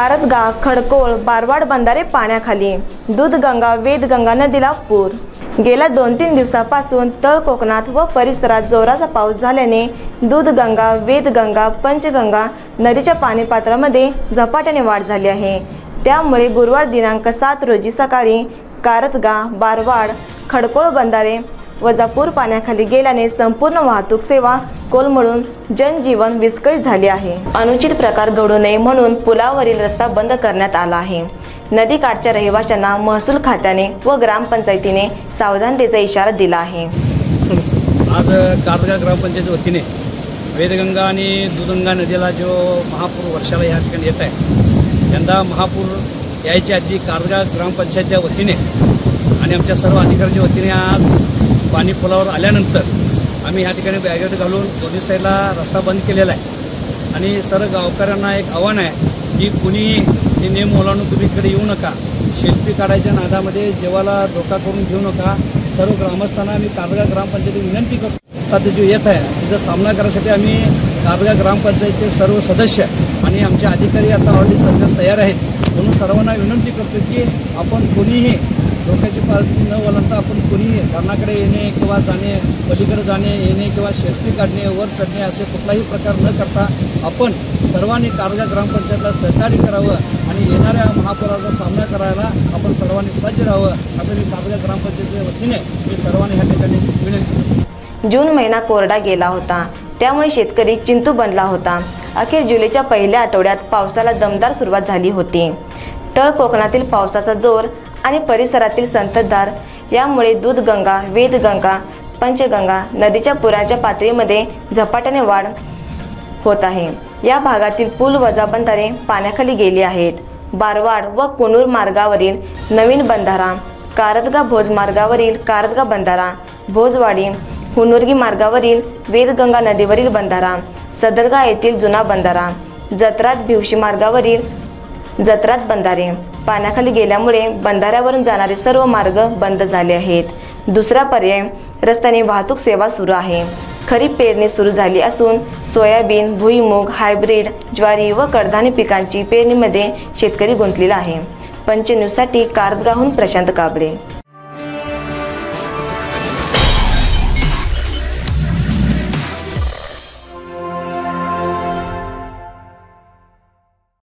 कारदगा, खडकोळ, बारवाड बंधारे पाण्याखाली. दूधगंगा, वेदगंगा नदीला पूर. गेल्या 2-3 दिवसापासून तळ कोकणात व परिसरात जोराचा पाऊस झाल्याने दूधगंगा, वेदगंगा, पंचगंगा नदीच्या पाणी पात्रामध्ये झपाट्याने वाढ झाली आहे. त्यामुळे गुरुवार दिनांक 7 रोजी सकाळी कारदगा, बारवाड, खडकोळ बंधारे वजापूर पाण्याखाली गेल्याने संपूर्ण वाहतूक सेवा कोलमडून जनजीवन विस्कळीत झाले आहे. अनुचित प्रकार घडू नये म्हणून पुलावरील रस्ता बंद करण्यात आला आहे. नदीकाठच्या रहिवाशांना महसूल खात्याने व ग्रामपंचायतीने सावधानतेचा इशारा दिला आहे. आज कारदगा ग्रामपंचायतीच्या वतीने वेदगंगा आणि दूधगंगा नदीला जो महापूर वर्षाला या ठिकाणी येत आहे, यंदा महापूर यायच्या आधी कारदगा ग्रामपंचायतीच्या वतीने आणि आमच्या सर्व अधिकाऱ्यांच्या वतीने आज पाणी पुलावर आल्यानंतर आम्ही ह्या ठिकाणी बॅरिकेड घालून दोन्ही साईडला रस्ता बंद केलेला आहे आणि सर्व गावकऱ्यांना एक आव्हान आहे की कुणीही हे नियम ओलांडून तुम्ही इकडे येऊ नका. सेल्फी काढायच्या नादामध्ये जेवाला धोका करून घेऊ नका. सर्व ग्रामस्थांना आम्ही कारदगा ग्रामपंचायती विनंती करतो. आता जो येत आहे तिचा सामना करण्यासाठी आम्ही कारदगा ग्रामपंचायतीचे सर्व सदस्य आणि आमचे अधिकारी आता ऑलरेडी सध्या तयार आहेत. म्हणून सर्वांना विनंती करतो की आपण कोणीही धोक्याची पार्टी न ओलांडता आपण कोणी धरणाकडे येणे किंवा जाणे, पलीकडे जाणे येणे किंवा सेल्फी काढणे, वर चढणे असे कुठलाही प्रकार न करता आपण सर्वांनी कारदगा ग्रामपंचायतला सहकार्य करावं आणि येणाऱ्या महापुराचा सामना करायला आपण सर्वांनी सज्ज राहावं असं मी कारदगा ग्रामपंचायतीच्या वतीने मी सर्वांनी ह्या ठिकाणी विनंती करतो. जून महिना कोरडा गेला होता, त्यामुळे शेतकरी चिंतू बनला होता. अखेर जुलैच्या पहिल्या आठवड्यात पावसाला दमदार सुरुवात झाली होती. तळ कोकणातील पावसाचा जोर आणि परिसरातील संततधार यामुळे दूधगंगा, वेदगंगा, पंचगंगा नदीच्या पुराच्या पातळीमध्ये झपाट्याने वाढ होत आहे. या भागातील पूल वजा बंधारे पाण्याखाली गेले आहेत. बारवाड व कुनूर मार्गावरील नवीन बंधारा, कारदगा भोज मार्गावरील कारदगा बंधारा, भोजवाडी हुनुर्गी मार्गावरील वेदगंगा नदीवरील बंधारा, सदरगा येथील जुना बंधारा, जत्रात भिवशी मार्गावरील जत्रात बंधारे पाण्याखाली गेल्यामुळे बंधाऱ्यावरून जाणारे सर्व मार्ग बंद झाले आहेत. दुसरा पर्याय रस्त्याने वाहतूक सेवा सुरू आहे. खरीप पेरणी सुरू झाली असून सोयाबीन, भुईमूग, हायब्रीड, ज्वारी व कडधान्य पिकांची पेरणीमध्ये शेतकरी गुंतलेला आहे. पंच न्यूजसाठी कारदगाहून प्रशांत काबळे.